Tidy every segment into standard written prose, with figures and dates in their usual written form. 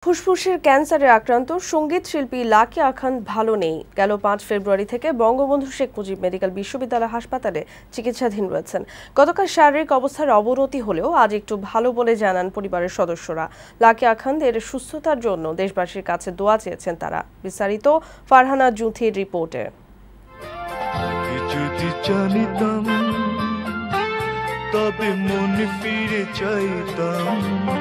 ফুসফুসের ক্যান্সারে আক্রান্ত সঙ্গীত শিল্পী লাকি আখান ভালো নেই। গেল 5 ফেব্রুয়ারি থেকে বঙ্গবন্ধু শেখ মুজিব মেডিকেল বিশ্ববিদ্যালয় হাসপাতালে চিকিৎসাধীন রয়েছেন। গতকাল শারীরিক অবস্থার অবনতি হলেও আজ একটু ভালো বলে জানান পরিবারের সদস্যরা। লাকি আখানের সুস্থতার জন্য দেশবাসীর কাছে দোয়া চেয়েছেন তারা। বিস্তারিত ফারহানা জুথির রিপোর্টে। তবে মন ফিরে চাইতাম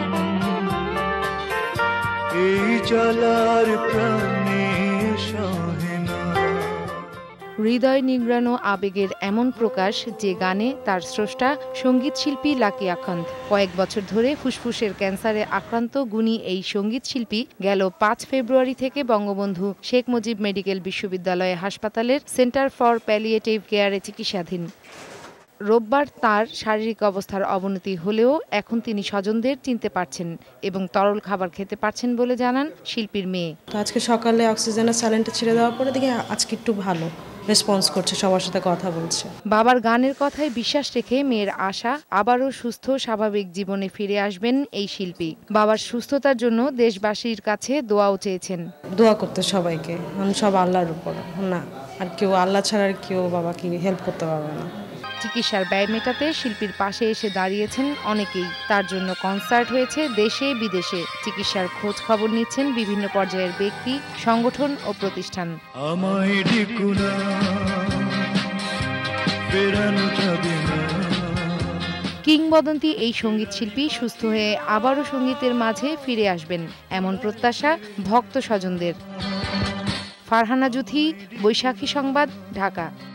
এই জ্বালার প্রাণে সহে না। হৃদয় নিংড়ানো আবেগের এমন প্রকাশ যে গানে তার স্রষ্টা সঙ্গীত শিল্পী লাকি আখান। কয়েক বছর ধরে ফুসফুসের ক্যান্সারে আক্রান্ত গুণী এই সঙ্গীত শিল্পী গেল 5 ফেব্রুয়ারি থেকে বঙ্গবন্ধু শেখ মুজিব মেডিকেল বিশ্ববিদ্যালয় হাসপাতালের সেন্টার ফর প্যালিয়েটিভ কেয়ারে চিকিৎসাধীন। রোববার তার শারীরিক অবস্থার অবনতি হলেও এখন তিনি স্বজনদের চিনতে পারছেন এবং তরল খাবার খেতে পারছেন বলে জানান শিল্পীর মেয়ে। তো আজকে সকালে অক্সিজেনের স্যালাইনটা ছেড়ে দেওয়ার পরে দেখি আজকে একটু ভালো রেসপন্স করছে, সবার সাথে কথা বলছে। বাবার গানের কথায় বিশ্বাস রেখে মেয়ের আশা আবারও সুস্থ স্বাভাবিক জীবনে ফিরে আসবেন এই শিল্পী। বাবার সুস্থতার জন্য দেশবাসীর কাছে দোয়াও চেয়েছেন। দোয়া করতে সবাইকে, সব আল্লাহর উপর, না আর কেউ, আল্লাহ ছাড়া আর কেউ বাবাকে হেল্প করতে পারবে না। চিকিৎসার ব্যয় মেটাতে শিল্পীর পাশে এসে দাঁড়িয়েছেন অনেকেই। তার জন্য কনসার্ট হয়েছে দেশে বিদেশে। চিকিৎসার খোঁজ খবর নিচ্ছেন বিভিন্ন পর্যায়ের ব্যক্তি, সংগঠন ও প্রতিষ্ঠান। কিংবদন্তি এই সঙ্গীত শিল্পী সুস্থ হয়ে আবারও সঙ্গীতের মাঝে ফিরে আসবেন এমন প্রত্যাশা ভক্ত স্বজনদের। ফারহানা জুথি, বৈশাখী সংবাদ, ঢাকা।